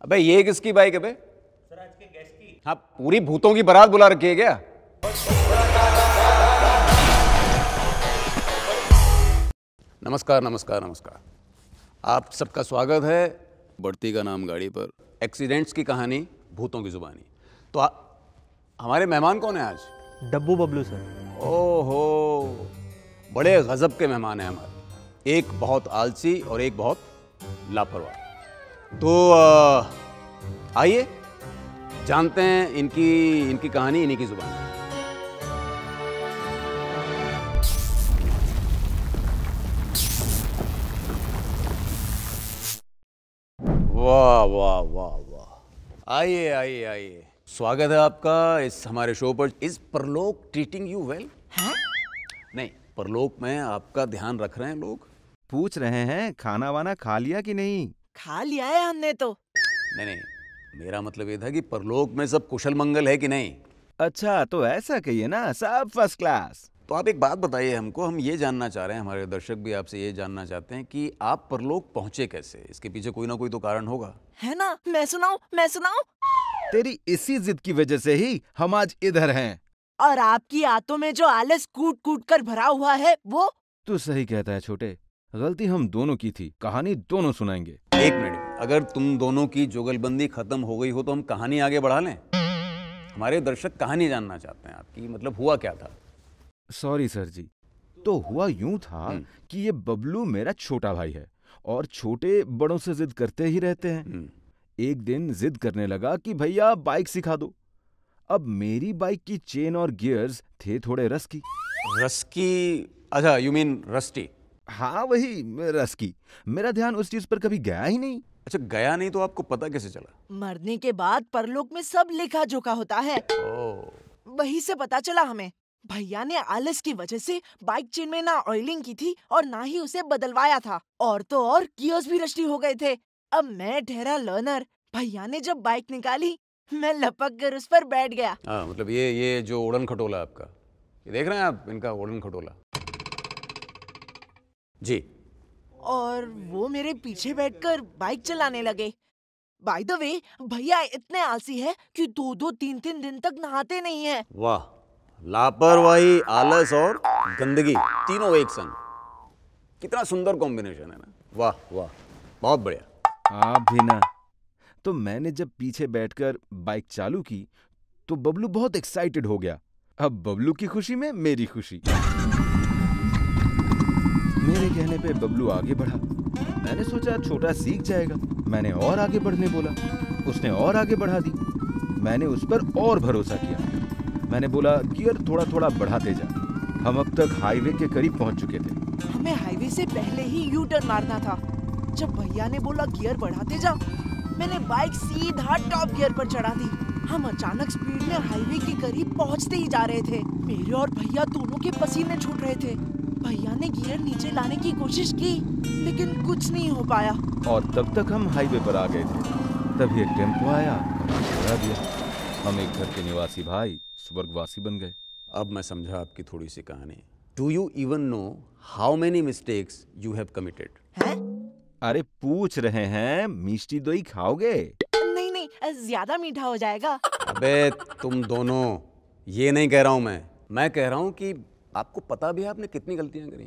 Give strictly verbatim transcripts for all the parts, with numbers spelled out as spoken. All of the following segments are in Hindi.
अबे ये किसकी बाइक है बे? सर आज के गेस्ट की। हाँ, पूरी भूतों की बारात बुला रखी है क्या? नमस्कार नमस्कार नमस्कार। आप सबका स्वागत है बढ़ती का नाम गाड़ी पर, एक्सीडेंट्स की कहानी भूतों की जुबानी। तो आ, हमारे मेहमान कौन है आज? डब्बू बबलू सर। ओहो, बड़े गजब के मेहमान हैं हमारे। एक बहुत आलसी और एक बहुत लापरवाह। तो आइए जानते हैं इनकी इनकी कहानी इन्हीं की जुबान में। वाह वाह वाह वाह, आइए आइए आइए, स्वागत है आपका इस हमारे शो पर। इस परलोक ट्रीटिंग यू वेल? नहीं, परलोक में आपका ध्यान रख रहे हैं लोग। पूछ रहे हैं खाना वाना खा लिया कि नहीं? खा लिया है हमने तो। नहीं नहीं, मेरा मतलब ये था कि परलोक में सब कुशल मंगल है कि नहीं। अच्छा, तो ऐसा कहिए ना, सब फर्स्ट क्लास। तो आप एक बात बताइए हमको, हम ये जानना चाह रहे हैं, हमारे दर्शक भी आपसे ये जानना चाहते हैं कि आप परलोक पहुंचे कैसे। इसके पीछे कोई ना कोई तो कारण होगा, है ना? मैं सुनाऊं मैं सुनाऊं तेरी इसी जिद की वजह से ही हम आज इधर हैं। और आपकी आंतों में जो आलस कूट कूट कर भरा हुआ है वो। तू सही कहता है छोटे, गलती हम दोनों की थी, कहानी दोनों सुनाएंगे। एक मिनट, अगर तुम दोनों की जुगलबंदी खत्म हो गई हो तो हम कहानी आगे बढ़ा लें। हमारे दर्शक कहानी जानना चाहते हैं आपकी, मतलब हुआ क्या था। सॉरी सर जी, तो हुआ यूं था कि ये बबलू मेरा छोटा भाई है और छोटे बड़ों से जिद करते ही रहते हैं। एक दिन जिद करने लगा कि भैया बाइक सिखा दो। अब मेरी बाइक की चेन और गियर्स थे थोड़े रस्की। रस्की? अच्छा, यू मीन रस्टी? हाँ वही रस्की। मेरा ध्यान उस चीज पर कभी गया ही नहीं। अच्छा, गया नहीं तो आपको पता कैसे चला? मरने के बाद परलोक में सब लिखा जोखा होता है। ओह। वही से पता चला हमें। भैया ने आलस की वजह से बाइक चेन में ना ऑयलिंग की थी और ना ही उसे बदलवाया था, और तो और गियर्स भी रस्टी हो गए थे। अब मैं ठहरा लर्नर, भैया ने जब बाइक निकाली मैं लपक कर उस पर बैठ गया। हाँ, मतलब ये ये जो उड़न खटोला आपका, ये देख रहे हैं आप, इनका उड़न खटोला जी। और वो मेरे पीछे बैठकर बाइक चलाने लगे। बाय द वे, भैया इतने आलसी है कि दो दो तीन तीन दिन तक नहाते नहीं है। वाह, लापरवाही, आलस और गंदगी तीनों एक संग, कितना सुंदर कॉम्बिनेशन है ना। वाह वाह, बहुत बढ़िया। आप भी ना। तो मैंने जब पीछे बैठकर बाइक चालू की तो बबलू बहुत एक्साइटेड हो गया। अब बबलू की खुशी में मेरी खुशी। मेरे कहने पे बबलू आगे बढ़ा। मैंने सोचा छोटा सीख जाएगा, मैंने और आगे बढ़ने बोला। उसने और आगे बढ़ा दी। मैंने उस पर और भरोसा किया। मैंने बोला गियर थोड़ा थोड़ा बढ़ाते जा। हम अब तक हाईवे के करीब पहुंच चुके थे। हमें हाईवे से पहले ही यू टर्न मारना था। जब भैया ने बोला गियर बढ़ाते जा, मैंने बाइक सीधा टॉप गियर पर चढ़ा दी। हम अचानक स्पीड में हाईवे के करीब पहुंचते ही जा रहे थे। मेरे और भैया दोनों के पसीने छूट रहे थे। भैया ने गियर नीचे लाने की कोशिश की लेकिन कुछ नहीं हो पाया। और तब तक हम हाईवे पर आ गए थे। तभी एक टेम्पो आया, चढ़ा दिया। हम एक घर के निवासी भाई स्वर्गवासी बन गए। अब मैं समझा आपकी थोड़ी सी कहानी। Do you even know how many mistakes you have committed? हैं? अरे पूछ रहे हैं मिष्टी दोई खाओगे? नहीं नहीं, ज्यादा मीठा हो जाएगा। अबे तुम दोनों, ये नहीं कह रहा हूं मैं मैं कह रहा हूं कि आपको पता भी है आपने कितनी गलतियां करी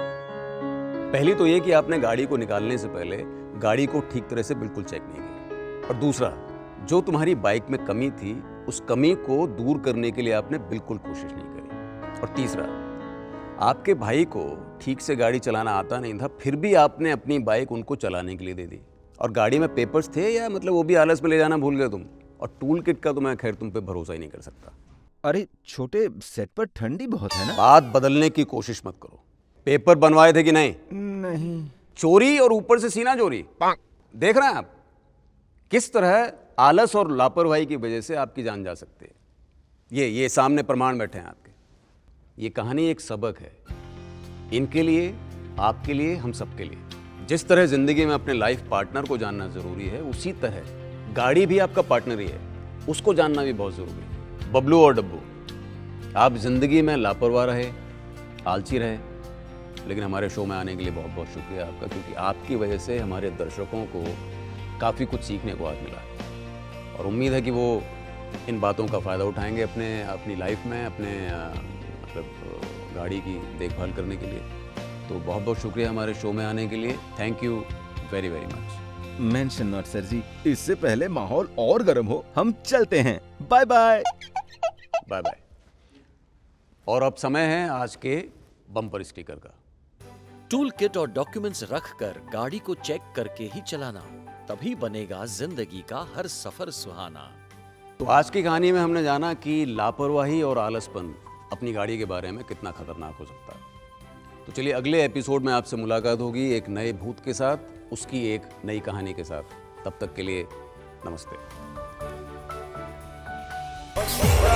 हैं। पहली तो ये कि आपने गाड़ी को निकालने से पहले गाड़ी को ठीक तरह से बिल्कुल चेक नहीं किया। और दूसरा, जो तुम्हारी बाइक में कमी थी उस कमी को दूर करने के लिए आपने बिल्कुल कोशिश नहीं करी। और तीसरा, आपके भाई को ठीक से गाड़ी चलाना आता नहीं था, फिर भी आपने अपनी बाइक उनको चलाने के लिए दे दी। और गाड़ी में पेपर्स थे या मतलब वो भी आलस में ले जाना भूल गए तुम। और टूल किट का तो मैं खैर तुम पे भरोसा ही नहीं कर सकता। अरे छोटे, सेट पर ठंडी बहुत है ना। बात बदलने की कोशिश मत करो। पेपर बनवाए थे कि नहीं? नहीं। चोरी, और ऊपर से सीना चोरी। देख रहे हैं आप किस तरह आलस और लापरवाही की वजह से आपकी जान जा सकती है। ये ये सामने प्रमाण बैठे हैं आपके। ये कहानी एक सबक है, इनके लिए, आपके लिए, हम सबके लिए। जिस तरह जिंदगी में अपने लाइफ पार्टनर को जानना जरूरी है, उसी तरह गाड़ी भी आपका पार्टनर ही है, उसको जानना भी बहुत जरूरी है। बबलू और डब्बू, आप जिंदगी में लापरवाह रहे, आलसी रहे, लेकिन हमारे शो में आने के लिए बहुत बहुत शुक्रिया आपका, क्योंकि आपकी वजह से हमारे दर्शकों को काफ़ी कुछ सीखने को आज मिला है और उम्मीद है कि वो इन बातों का फ़ायदा उठाएंगे अपने अपनी लाइफ में, अपने मतलब गाड़ी की देखभाल करने के लिए। तो बहुत बहुत शुक्रिया हमारे शो में आने के लिए। Thank you very very much. Mention not sir ji, इससे पहले माहौल और गर्म हो, हम चलते हैं। Bye bye. Bye bye. और अब समय है आज के बम्पर स्टिकर का। टूल किट और डॉक्यूमेंट्स रखकर गाड़ी को चेक करके ही चलाना, तभी बनेगा जिंदगी का हर सफर सुहाना। तो आज की कहानी में हमने जाना कि लापरवाही और आलसपन अपनी गाड़ी के बारे में कितना खतरनाक हो सकता है। तो चलिए अगले एपिसोड में आपसे मुलाकात होगी एक नए भूत के साथ, उसकी एक नई कहानी के साथ। तब तक के लिए नमस्ते।